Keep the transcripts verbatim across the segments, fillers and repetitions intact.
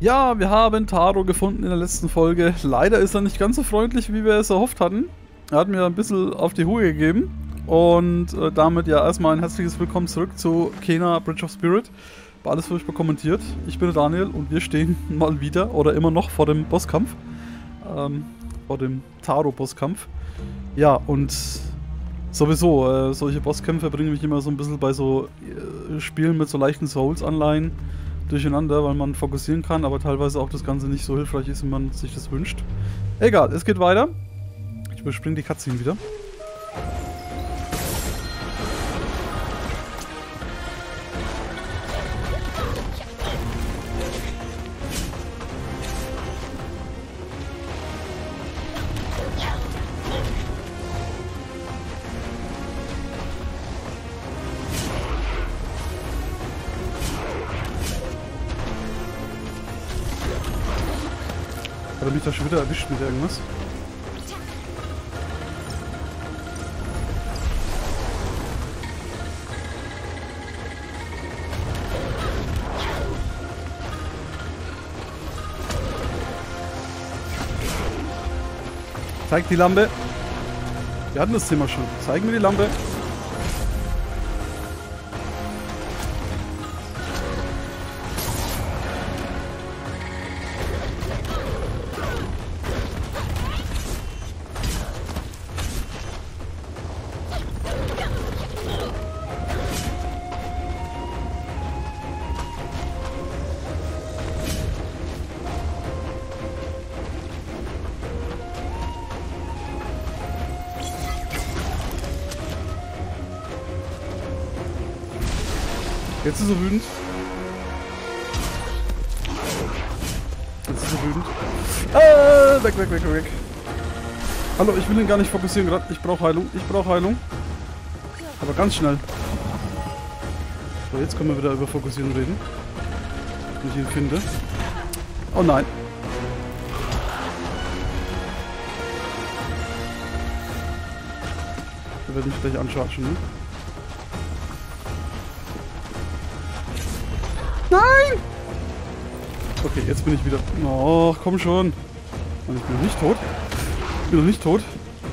Ja, wir haben Taro gefunden in der letzten Folge. Leider ist er nicht ganz so freundlich, wie wir es erhofft hatten. Er hat mir ein bisschen auf die Huhe gegeben. Und äh, damit ja erstmal ein herzliches Willkommen zurück zu Kena Bridge of Spirit. War alles furchtbar kommentiert. Ich bin Daniel und wir stehen mal wieder oder immer noch vor dem Bosskampf. Ähm, vor dem Taro-Bosskampf. Ja, und sowieso, äh, solche Bosskämpfe bringen mich immer so ein bisschen bei so äh, Spielen mit so leichten Souls-Anleihen durcheinander, weil man fokussieren kann, aber teilweise auch das Ganze nicht so hilfreich ist, wie man sich das wünscht. Egal, es geht weiter. Ich überspringe die Cutscene wieder. Hat er mich da schon wieder erwischt mit irgendwas? Zeig die Lampe. Wir hatten das Thema schon. Zeig mir die Lampe. Jetzt ist er wütend. Jetzt ist er wütend. Ah, weg, weg, weg, weg. Hallo, ich will ihn gar nicht fokussieren gerade. Ich brauche Heilung. Ich brauche Heilung. Aber ganz schnell. So, jetzt können wir wieder über Fokussieren reden. Wenn ich ihn finde. Oh nein. Der wird mich gleich anschauen, ne? Nein! Okay, jetzt bin ich wieder... Oh, komm schon. Mann, ich bin noch nicht tot. Ich bin noch nicht tot.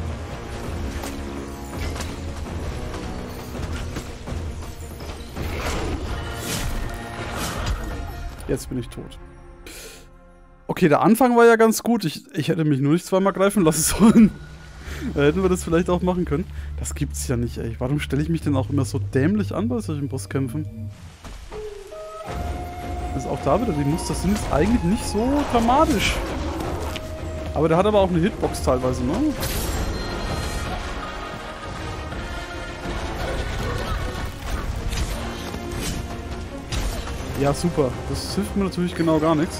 Jetzt bin ich tot. Okay, der Anfang war ja ganz gut. Ich, ich hätte mich nur nicht zweimal greifen lassen sollen. Da hätten wir das vielleicht auch machen können. Das gibt's ja nicht, ey. Warum stelle ich mich denn auch immer so dämlich an bei solchen Bosskämpfen? Also auch da wieder, die Muster sind jetzt eigentlich nicht so dramatisch. Aber der hat aber auch eine Hitbox teilweise, ne? Ja, super. Das hilft mir natürlich genau gar nichts.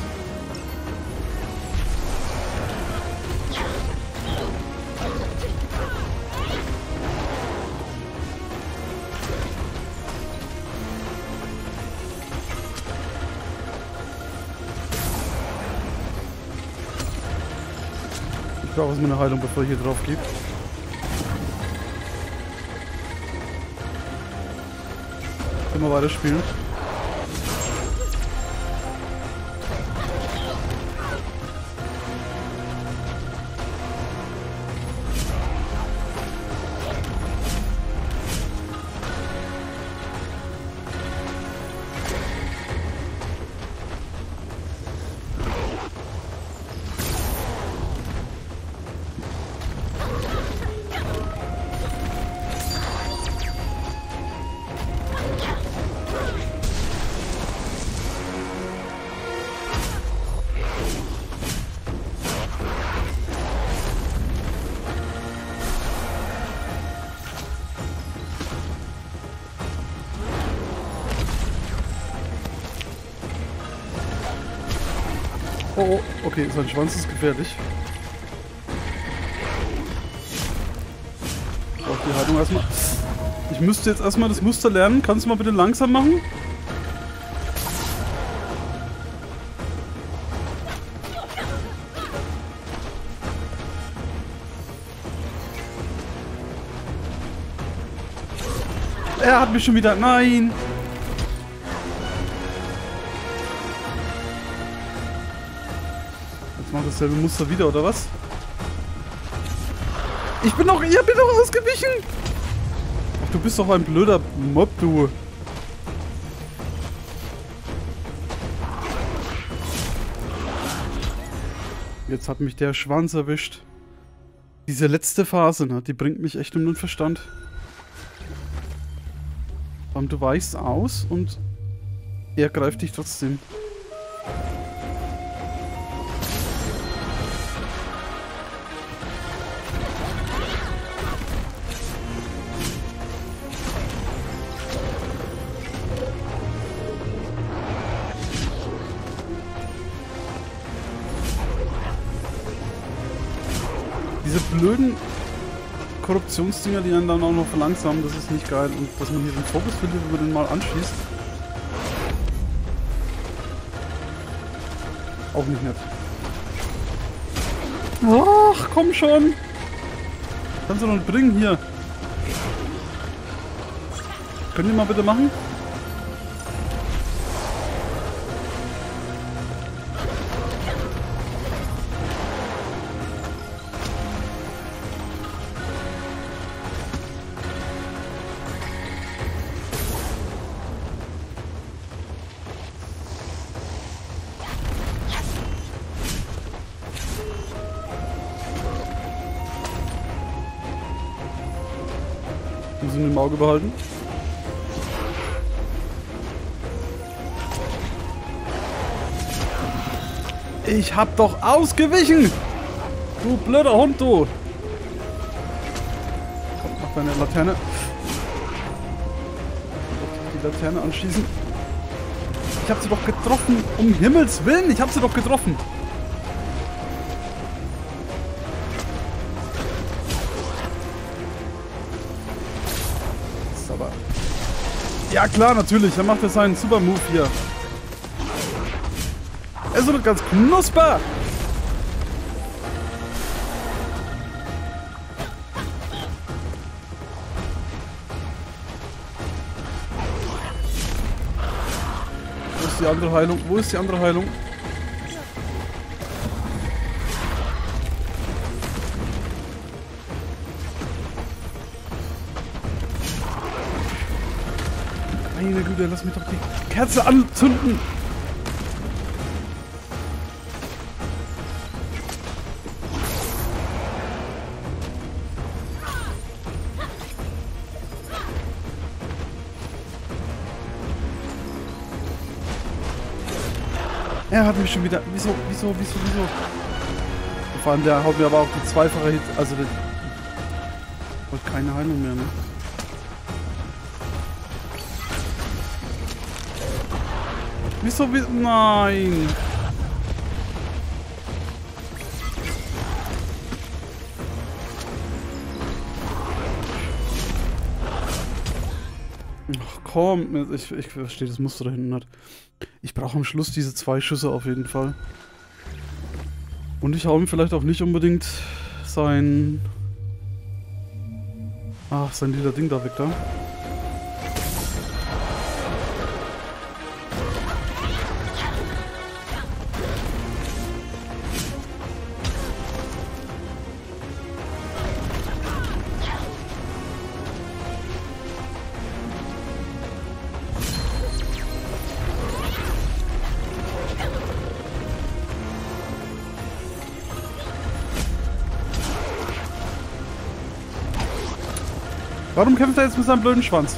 Ich brauche erstmal eine Heilung, bevor ich hier drauf gehe. Immer weiter spielen. Oh, oh, okay, sein Schwanz ist gefährlich. Ich brauche die Haltung erstmal. Ich müsste jetzt erstmal das Muster lernen. Kannst du mal bitte langsam machen? Er hat mich schon wieder... Nein! Macht dasselbe Muster wieder, oder was? Ich bin doch... Ihr bin doch ausgewichen! Ach, du bist doch ein blöder Mob, du. Jetzt hat mich der Schwanz erwischt. Diese letzte Phase, ne, die bringt mich echt um den Verstand. Und du weichst aus und er greift dich trotzdem. Diese blöden Korruptionsdinger, die einen dann auch noch verlangsamen, das ist nicht geil. Und dass man hier den Fokus findet, wenn man den mal anschießt. Auch nicht nett. Ach, komm schon! Kannst du noch bringen hier? Könnt ihr mal bitte machen? Muss ihn im Auge behalten. Ich hab doch ausgewichen! Du blöder Hund, du! Komm, mach deine Laterne. Die Laterne anschießen. Ich hab sie doch getroffen! Um Himmels Willen! Ich hab sie doch getroffen! Ja klar, natürlich. Er macht ja seinen Super Move hier. Er ist doch ganz knusper. Wo ist die andere Heilung? Wo ist die andere Heilung? Meine Güte, lass mich doch die Kerze anzünden! Er hat mich schon wieder... Wieso, wieso, wieso, wieso? Vor allem der haut mir aber auch die zweifache Hit... Also der... Wollte keine Heilung mehr, ne? Wieso, wie... Nein! Ach komm, ich, ich verstehe das Muster da hinten nicht. Ich brauche am Schluss diese zwei Schüsse auf jeden Fall. Und ich hau ihm vielleicht auch nicht unbedingt sein... Ach, sein lila Ding da weg da. Warum kämpft er jetzt mit seinem blöden Schwanz?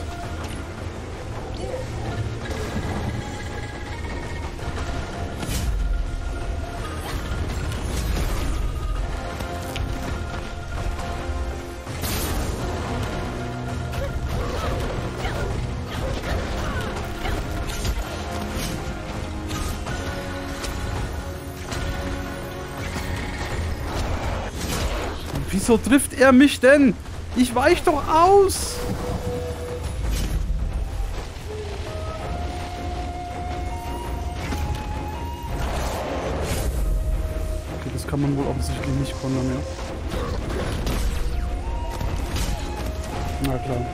Wieso trifft er mich denn? Ich weich doch aus! Okay, das kann man wohl offensichtlich nicht kontern, ja. Na klar.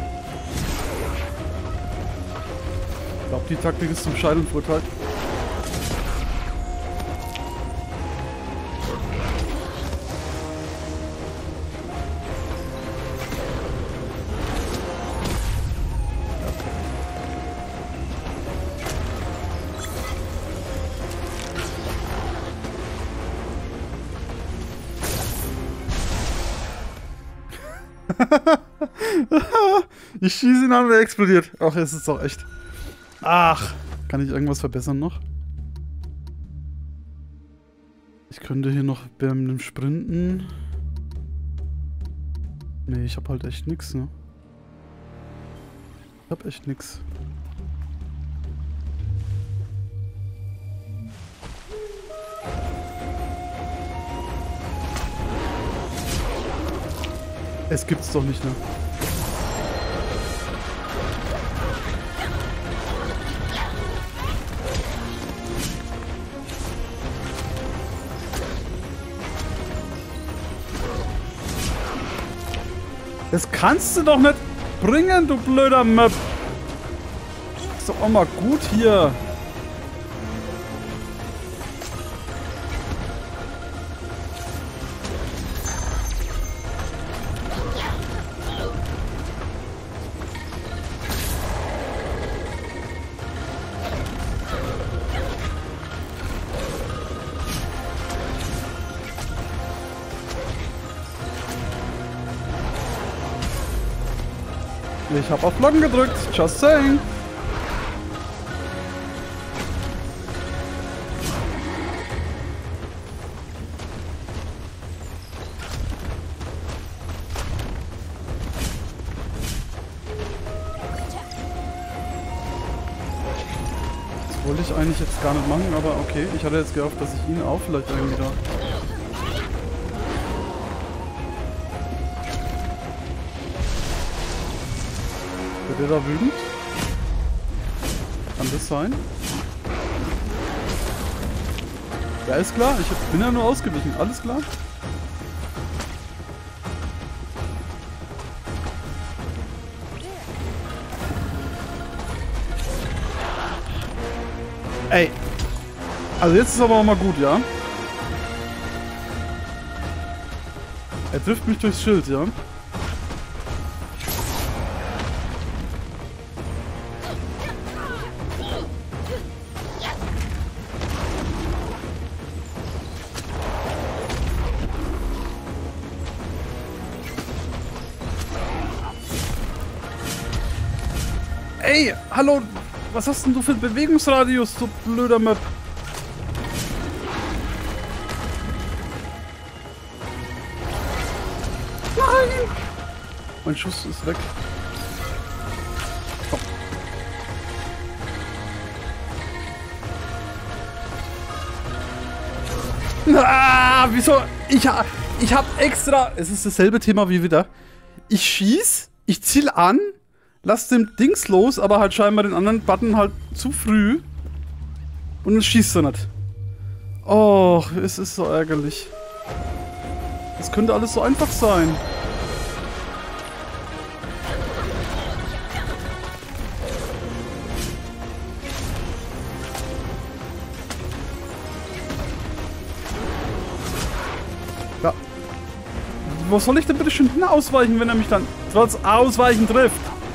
Ich glaube, die Taktik ist zum Scheitern verurteilt. Ich schieße ihn an und er explodiert. Ach, es ist doch echt. Ach, kann ich irgendwas verbessern noch? Ich könnte hier noch beim dem Sprinten... Nee, ich hab halt echt nix, ne? Ich hab echt nix. Es gibt's doch nicht, ne? Das kannst du doch nicht bringen, du blöder Möb. Ist doch auch mal gut hier. Ich hab auf Blocken gedrückt, just saying. Das wollte ich eigentlich jetzt gar nicht machen, aber okay. Ich hatte jetzt gehofft, dass ich ihn auch vielleicht irgendwie da... Wird der da wütend? Kann das sein? Ja, ist klar. Ich bin ja nur ausgewichen. Alles klar. Ey. Also jetzt ist aber auch mal gut, ja? Er trifft mich durchs Schild, ja? Ey, hallo, was hast denn du für einen Bewegungsradius, du blöder Möb? Nein! Mein Schuss ist weg. Oh. Ah, wieso? Ich, ha ich hab extra... Es ist dasselbe Thema wie wieder. Ich schieß, ich ziel an, lass den Dings los, aber halt scheinbar den anderen Button halt zu früh. Und dann schießt er nicht. Oh, es ist so ärgerlich. Das könnte alles so einfach sein. Ja. Wo soll ich denn bitte schön hin ausweichen, wenn er mich dann trotz Ausweichen trifft?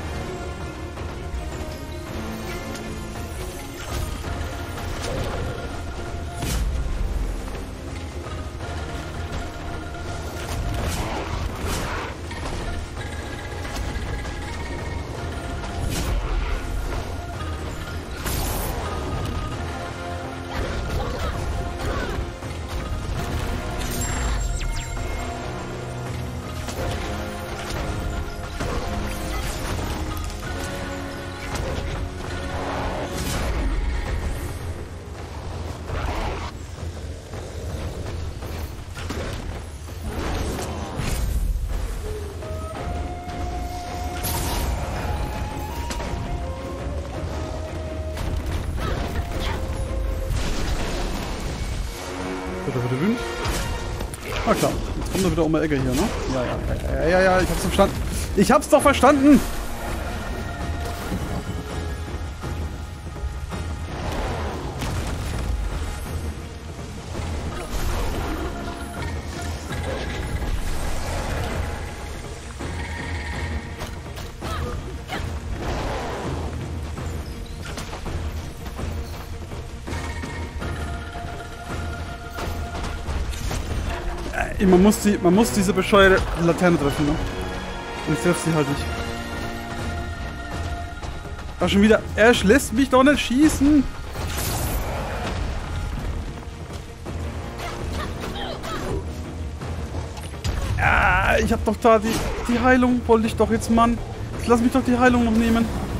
Ah klar, jetzt kommt er wieder um die Ecke hier, ne? Ja, ja, ja, ja, ja, ich hab's verstanden. Ich hab's doch verstanden! Man muss, die, man muss diese bescheuerte Laterne treffen, ne? Und ich treffe sie halt nicht. Ach, schon wieder. Ash lässt mich doch nicht schießen. Ah, ich hab doch da die, die Heilung. Wollte ich doch jetzt, Mann. Jetzt lass mich doch die Heilung noch nehmen.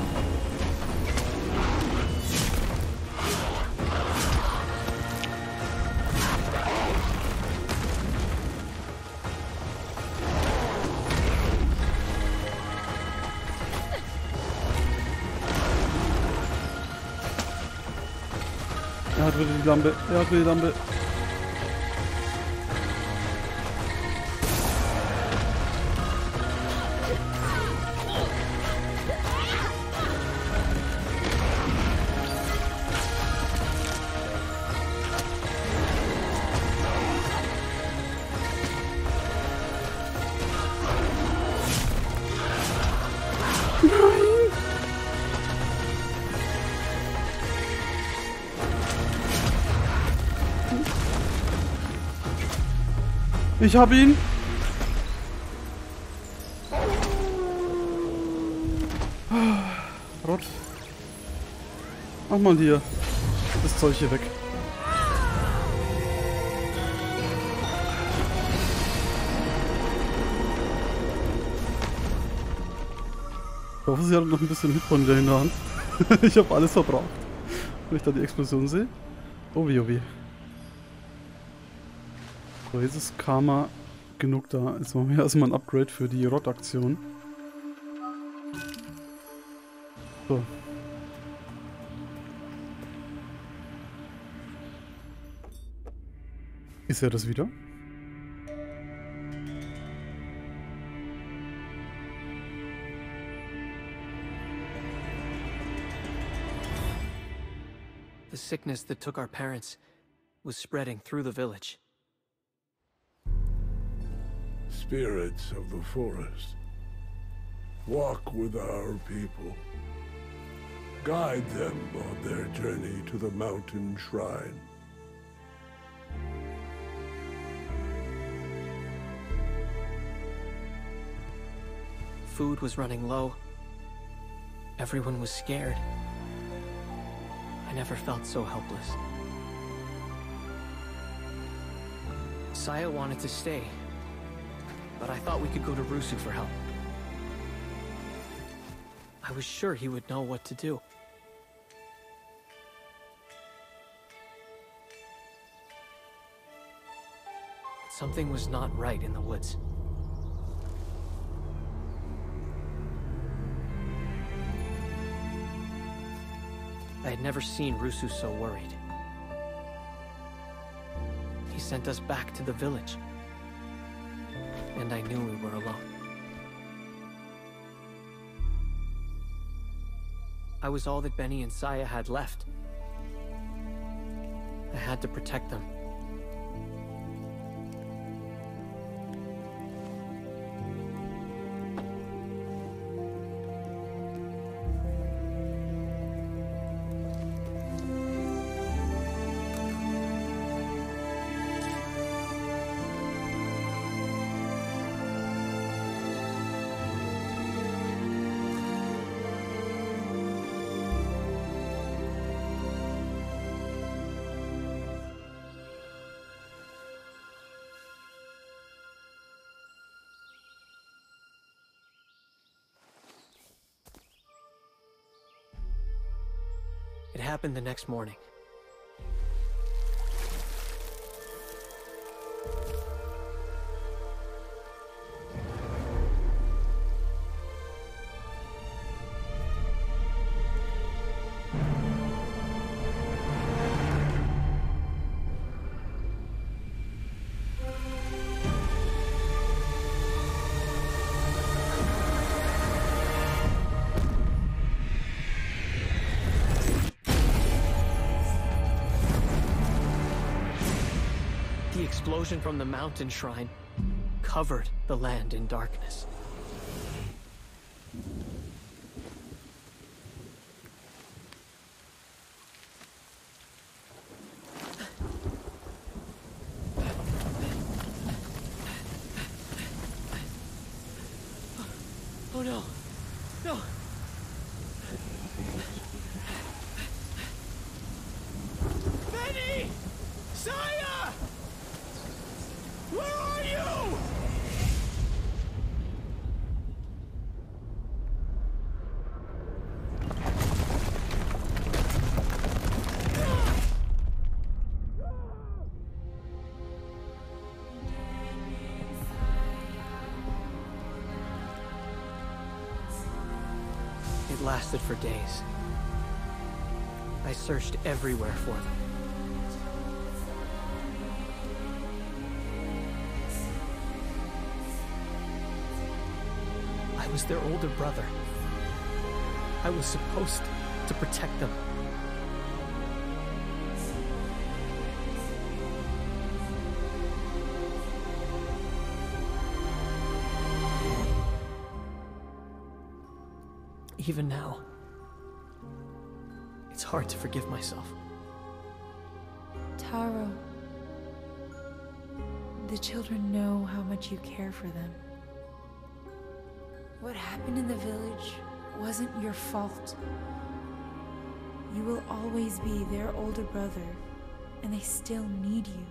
Er hat wieder die Lampe. Er hat wieder die Lampe. Ich hab ihn. Rot. Mach mal hier das Zeug hier weg. Ich hoffe, sie hat noch ein bisschen Hitpoint in der Hand. Ich habe alles verbraucht. Wenn ich da die Explosion sehe. Oh wie, oh wie. So, jetzt ist Karma genug da. Jetzt machen wir erstmal ein Upgrade für die Rot-Aktion. So. Ist er das wieder? The sickness that took our parents was spreading through the village. Spirits of the forest, walk with our people. Guide them on their journey to the mountain shrine. Food was running low. Everyone was scared. I never felt so helpless. Saya wanted to stay, but I thought we could go to Rusu for help. I was sure he would know what to do. But something was not right in the woods. I had never seen Rusu so worried. He sent us back to the village, and I knew we were alone. I was all that Benny and Saya had left. I had to protect them. It happened the next morning. The explosion from the mountain shrine covered the land in darkness. lasted for days. I searched everywhere for them. I was their older brother. I was supposed to protect them. Even now, it's hard to forgive myself. Taro, the children know how much you care for them. What happened in the village wasn't your fault. You will always be their older brother, and they still need you.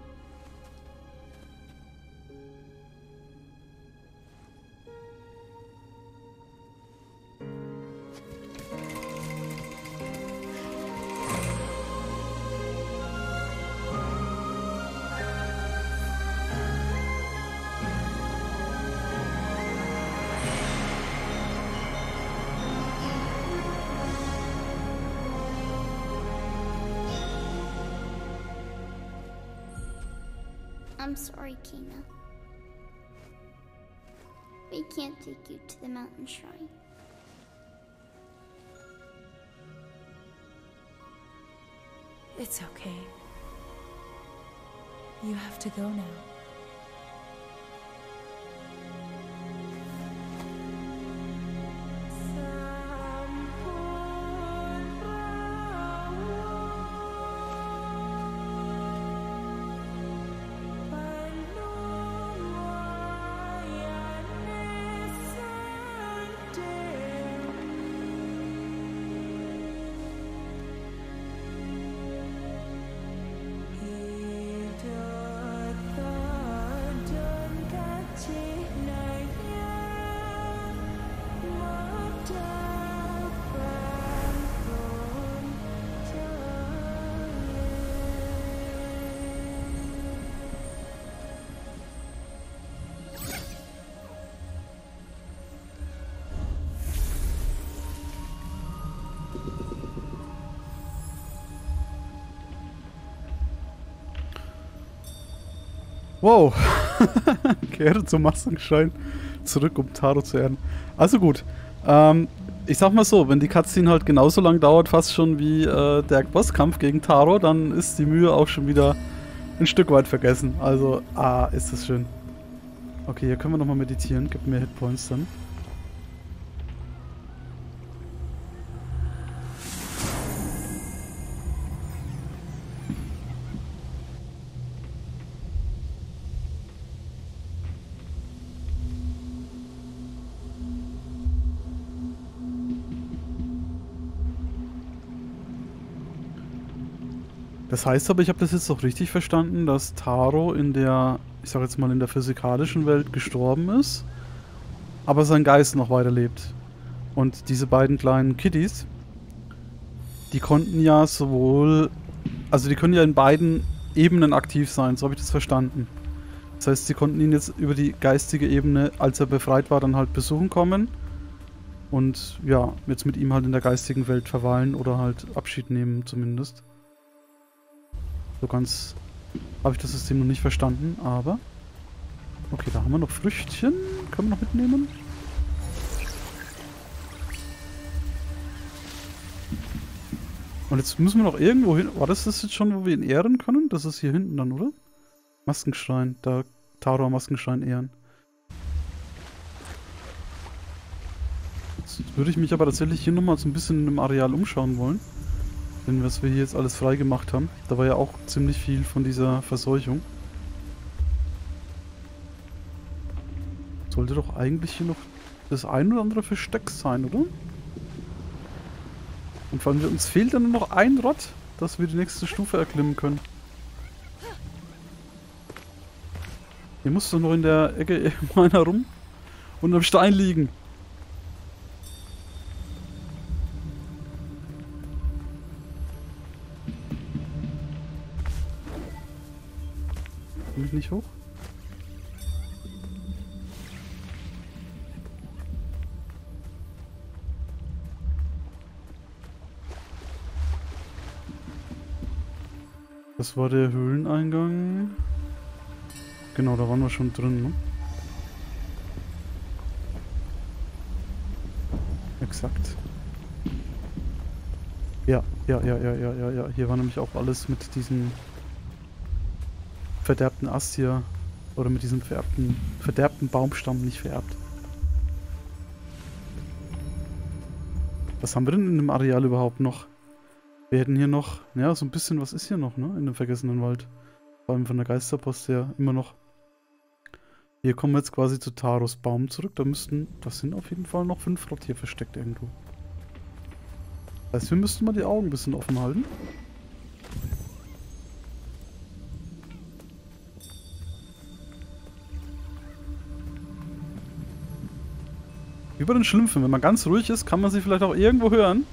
I'm sorry, Kina. We can't take you to the mountain shrine. It's okay. You have to go now. Wow. Kehre zum Maskenschein zurück, um Taro zu erden. Also gut. Ähm, ich sag mal so, wenn die Cutscene halt genauso lang dauert, fast schon wie äh, der Bosskampf gegen Taro, dann ist die Mühe auch schon wieder ein Stück weit vergessen. Also, ah, ist das schön. Okay, hier können wir nochmal meditieren. Gibt mir Hitpoints dann. Das heißt aber, ich habe das jetzt doch richtig verstanden, dass Taro in der, ich sag jetzt mal in der physikalischen Welt gestorben ist, aber sein Geist noch weiterlebt. Und diese beiden kleinen Kiddies, die konnten ja sowohl, also die können ja in beiden Ebenen aktiv sein, so habe ich das verstanden. Das heißt, sie konnten ihn jetzt über die geistige Ebene, als er befreit war, dann halt besuchen kommen und ja, jetzt mit ihm halt in der geistigen Welt verweilen oder halt Abschied nehmen zumindest. So ganz habe ich das System noch nicht verstanden, aber okay, da haben wir noch Früchtchen. Können wir noch mitnehmen? Und jetzt müssen wir noch irgendwo hin. War das das jetzt schon, wo wir ihn ehren können? Das ist hier hinten dann, oder? Maskenschrein. Da Taro Maskenschrein ehren. Jetzt würde ich mich aber tatsächlich hier nochmal so ein bisschen in dem Areal umschauen wollen. Denn was wir hier jetzt alles frei gemacht haben, da war ja auch ziemlich viel von dieser Verseuchung. Sollte doch eigentlich hier noch das ein oder andere Versteck sein, oder? Und vor allem, uns fehlt dann nur noch ein Rott, dass wir die nächste Stufe erklimmen können. Hier muss doch noch in der Ecke irgendwo einer rum und am Stein liegen. Komm ich nicht hoch? Das war der Höhleneingang. Genau, da waren wir schon drin, ne? Exakt. Ja, ja, ja, ja, ja, ja, ja. Hier war nämlich auch alles mit diesem verderbten Ast hier. Oder mit diesem vererbten, verderbten Baumstamm, nicht vererbt. Was haben wir denn in dem Areal überhaupt noch? Wir hätten hier noch, ja, so ein bisschen, was ist hier noch, ne? In dem vergessenen Wald. Vor allem von der Geisterpost her immer noch. Hier kommen wir jetzt quasi zu Taros Baum zurück. Da müssten, das sind auf jeden Fall noch fünf Rott hier versteckt irgendwo. Das heißt, wir müssten mal die Augen ein bisschen offen halten. Über den Schlümpfen, wenn man ganz ruhig ist, kann man sie vielleicht auch irgendwo hören.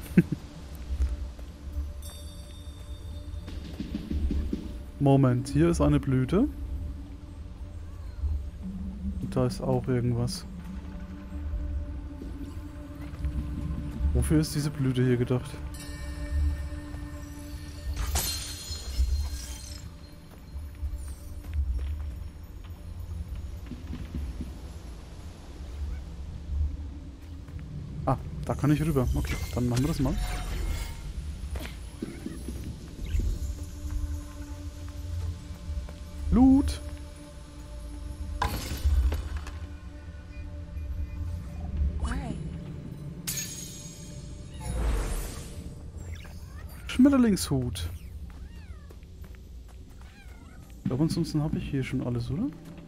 Moment, hier ist eine Blüte. Und da ist auch irgendwas. Wofür ist diese Blüte hier gedacht? Ah, da kann ich rüber. Okay, dann machen wir das mal. Loot! Schmetterlingshut. Ich glaube, ansonsten habe ich hier schon alles, oder?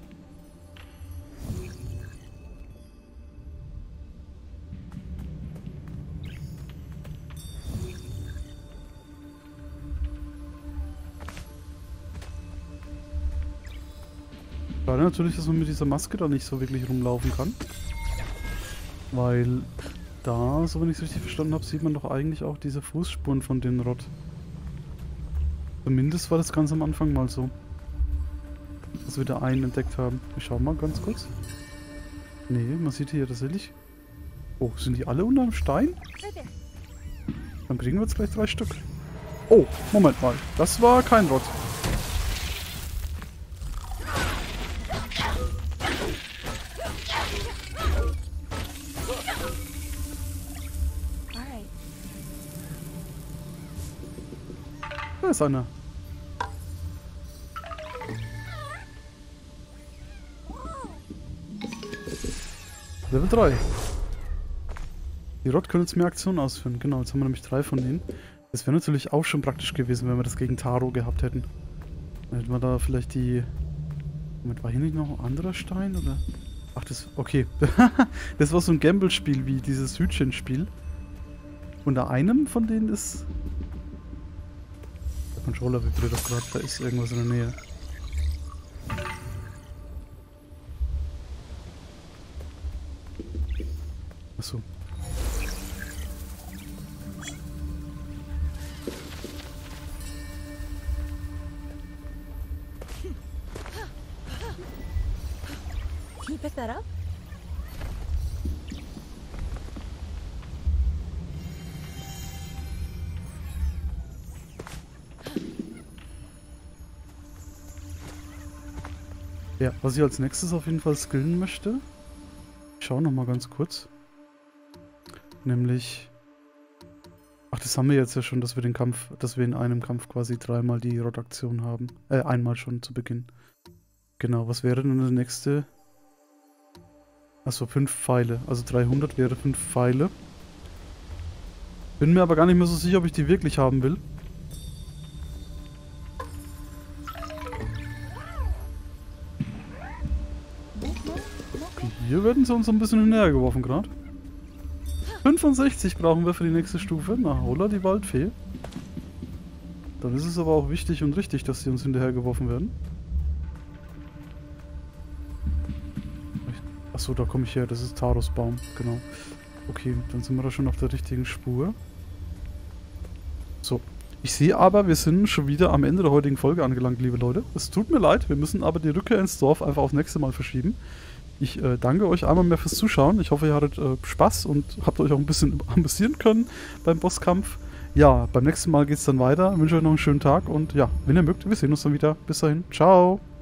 Schade natürlich, dass man mit dieser Maske da nicht so wirklich rumlaufen kann. Weil da, so wenn ich es richtig verstanden habe, sieht man doch eigentlich auch diese Fußspuren von den Rott. Zumindest war das ganz am Anfang mal so. Dass wir da einen entdeckt haben. Ich schau mal ganz kurz. Nee, man sieht hier tatsächlich... Oh, sind die alle unter dem Stein? Dann kriegen wir jetzt gleich drei Stück. Oh, Moment mal. Das war kein Rott. Da ist einer. Level drei. Die Rott können jetzt mehr Aktionen ausführen. Genau, jetzt haben wir nämlich drei von denen. Das wäre natürlich auch schon praktisch gewesen, wenn wir das gegen Taro gehabt hätten. Dann hätten wir da vielleicht die... Moment, war hier nicht noch ein anderer Stein, oder? Ach, das... Okay. Das war so ein Gamble-Spiel wie dieses Hütchenspiel. Unter einem von denen ist... Der Controller vibriert doch gerade, da ist irgendwas in der Nähe. Achso. Can you pick that up? Ja, was ich als nächstes auf jeden Fall skillen möchte, ich schaue nochmal ganz kurz. Nämlich, ach, das haben wir jetzt ja schon, dass wir den Kampf, dass wir in einem Kampf quasi dreimal die Rotaktion haben. Äh, einmal schon zu Beginn. Genau, was wäre denn der nächste? Achso, fünf Pfeile. Also dreihundert wäre fünf Pfeile. Bin mir aber gar nicht mehr so sicher, ob ich die wirklich haben will. Okay, hier werden sie uns ein bisschen näher geworfen gerade. fünfundsechzig brauchen wir für die nächste Stufe. Na, holla, die Waldfee. Dann ist es aber auch wichtig und richtig, dass sie uns hinterher geworfen werden. Achso, da komme ich her. Das ist Taros Baum. Genau. Okay, dann sind wir da schon auf der richtigen Spur. So. Ich sehe aber, wir sind schon wieder am Ende der heutigen Folge angelangt, liebe Leute. Es tut mir leid, wir müssen aber die Rückkehr ins Dorf einfach aufs nächste Mal verschieben. Ich äh, danke euch einmal mehr fürs Zuschauen. Ich hoffe, ihr hattet äh, Spaß und habt euch auch ein bisschen amüsieren können beim Bosskampf. ja, beim nächsten Mal geht es dann weiter. Ich wünsche euch noch einen schönen Tag und ja, wenn ihr mögt, wir sehen uns dann wieder. Bis dahin. Ciao.